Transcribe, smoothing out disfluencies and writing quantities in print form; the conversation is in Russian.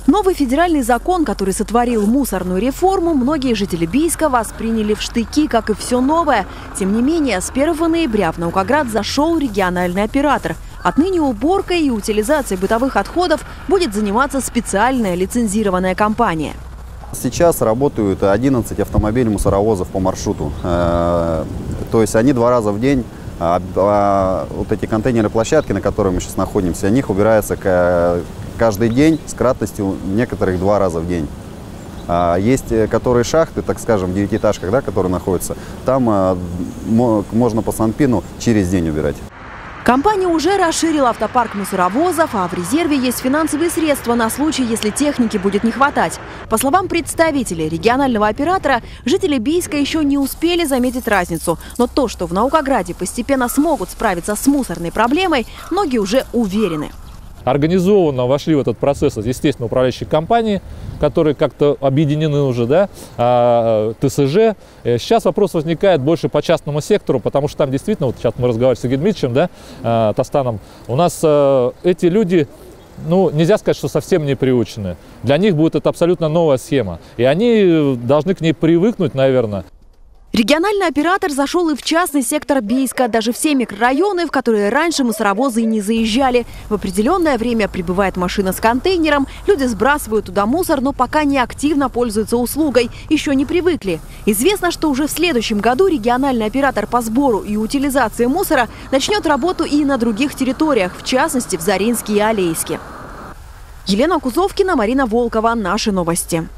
Новый федеральный закон, который сотворил мусорную реформу, многие жители Бийска восприняли в штыки, как и все новое. Тем не менее, с 1 ноября в Наукоград зашел региональный оператор. Отныне уборкой и утилизацией бытовых отходов будет заниматься специальная лицензированная компания. Сейчас работают 11 автомобилей мусоровозов по маршруту. То есть они 2 раза в день, вот эти контейнерные площадки, на которых мы сейчас находимся, они убираются каждый день с кратностью некоторых 2 раза в день. Есть которые шахты, так скажем, в 9-этажках, да, которые находятся, там можно по Санпину через день убирать. Компания уже расширила автопарк мусоровозов, а в резерве есть финансовые средства на случай, если техники будет не хватать. По словам представителей регионального оператора, жители Бийска еще не успели заметить разницу. Но то, что в Наукограде постепенно смогут справиться с мусорной проблемой, многие уже уверены. Организованно вошли в этот процесс, естественно, управляющие компании, которые как-то объединены уже, да, ТСЖ. Сейчас вопрос возникает больше по частному сектору, потому что там действительно, вот сейчас мы разговариваем с Сергеем Дмитриевичем, да, Тостаном, у нас эти люди, ну, нельзя сказать, что совсем не приучены. Для них будет это абсолютно новая схема, и они должны к ней привыкнуть, наверное. Региональный оператор зашел и в частный сектор Бийска, даже в 7 микрорайоны, в которые раньше мусоровозы и не заезжали. В определенное время прибывает машина с контейнером, люди сбрасывают туда мусор, но пока не активно пользуются услугой, еще не привыкли. Известно, что уже в следующем году региональный оператор по сбору и утилизации мусора начнет работу и на других территориях, в частности в Заринске и Алейске. Елена Кузовкина, Марина Волкова. Наши новости.